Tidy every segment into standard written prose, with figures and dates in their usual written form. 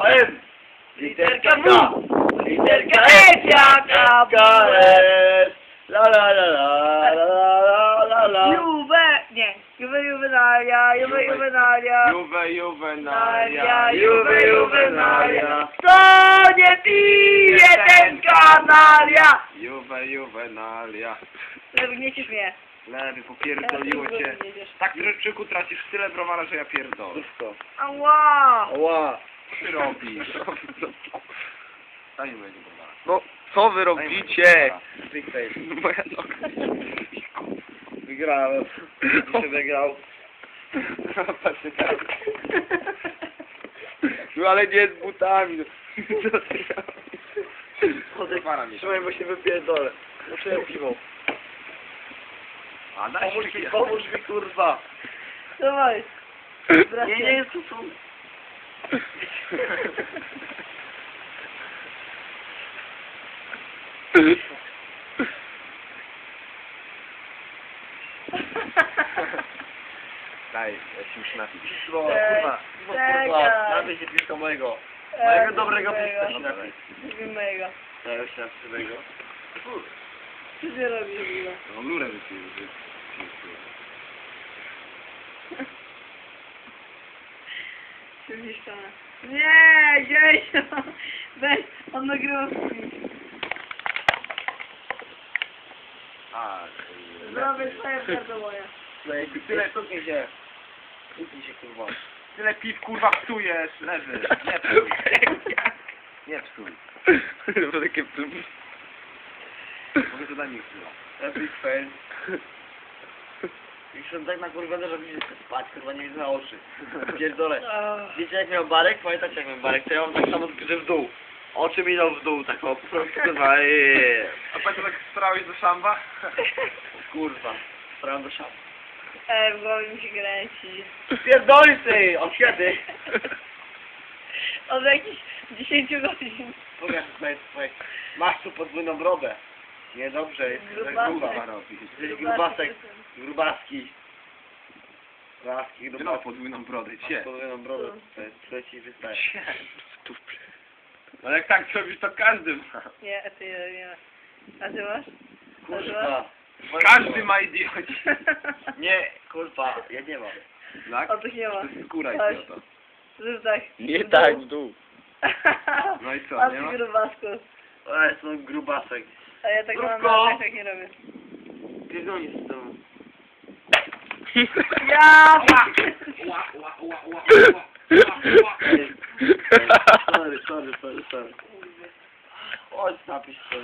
M. Literka M. Literka S jaka S. La la la la la la la. Juvenalia. Juvenalia. To nie pije ten kanalia. Juvenalia. Gniecisz mnie. Lewy, popierdoliło cię. Tak dreszczyku tracisz tyle browara, że ja pierdolę. Wszystko. Ała. Ła. Co ty robisz? Daj mi będzie browara. No, co wy robicie? Moja noga. Wygrałem. Dzisiaj wygrał. Patrzcie tak. No ale nie z butami. Co ty robisz? Para mi. Trzymaj, bo się wypierdolę. Muszę piwo. A daj Pomóż mi, kurwa. Dawaj. Nie jest to są. Daj, ja się muszę napić. Kurwa. Kurwa. Napij się piszka mojego. Mojego dobrego piszka się napij. Lubię mojego. Ja już się napiszę mojego. Co ty robisz w ogóle? No lurę wypił. Zniszczone. Nie, Dziesiu! Weź, on nagrywa film. A, Zrobię swoje bardzo moje. Tyle stuknie się. Stuknie się, kurwa. tyle piw kurwa psujesz, lewy. Nie psuj. Nie psuj. To takie... Mogę to daj mi chwilę. Epic fail. Już się tak na kurwa, że widzę spać, kurwa, nie widzę na oczy. Pierdolę. Wiecie jak miał barek? Pamiętacie jak miał barek? To ja mam tak samo tylko, że w dół. Oczy mi idą w dół, tak o, po prostu kurwa, A pamiętasz jak starałeś do szamba? kurwa. Strałem do szafy. W głowie mi się kręci. Pierdoli ty, od kiedy? Od jakichś 10 godzin. Pokaż tutaj. Masz tu podwójną brodę. Niedobrze, jest Grubasek. gruba robisz. Jesteś grubasek, grubaski. Grubaski, No grubaski. podwójną brodę, Masz cie. podwójną brodę, to jest trzeci wystaje. Cie. No jak tak zrobisz, to każdy ma. Nie, a ty nie masz. A ty masz? Kurwa. Każdy ma idioci. Nie, kurwa, ja nie mam. Tak? O, tych nie ma. To jest skóra Chodź. idiota. Zrób tak. Nie tak, w dół. No i co, A nie ty ma? grubasku. O, jestem grubasek. A ja tak mam Grubko. na tak nie robię. Pierdolnie z tą. Ja! Sorry. Chodź, napisz to.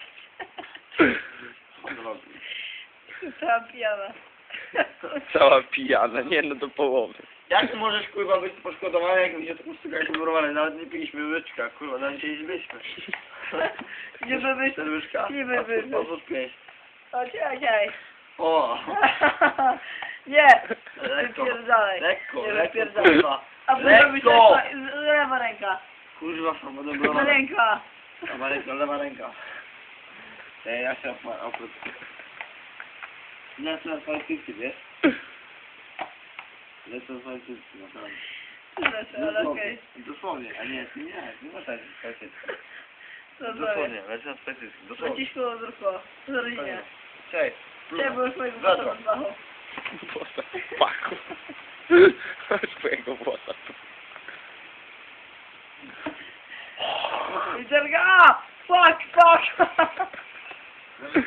Cała pijana. Cała pijana, nie no do połowy. Jak możesz kurwa być poszkodowany, jak mi się to postukaliśmy browary? Nawet nie piliśmy łyczka, kurwa, nawet się jedliśmy. Nie byłeś... Ten łyżka? Nie byłeś. Pozwól pięść. Chodź. O! Nie! Lekko. Wypierdalaj. Lekko, Nie lekko, wypierdalaj. kurwa. A zrobisz Lekko! lewa ręka. Kurwa, są będą Lewa browary. ręka. Lewa ręka. Ja się oprócz. Lecę na swoje piłki, wiesz? Lecę na swoje piłki, naprawdę. Ale okej. Dosłownie, a nie masz tak skoczyć. Co zrobię? Dosłownie, lecę na swoje piłki, dosłownie. Lecisz koło wzruko. Z rodzinie. Cześć. Nie było swojego Wiadro. włosa odbachu. Włosa w paku. Swojego włosa. Literka! Fuck!